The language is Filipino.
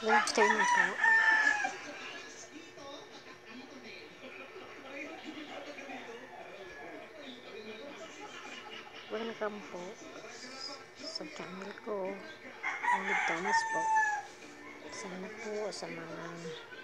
Good afternoon po. Welcome po sa channel ko, Angel Thomas po. Sana po sa mga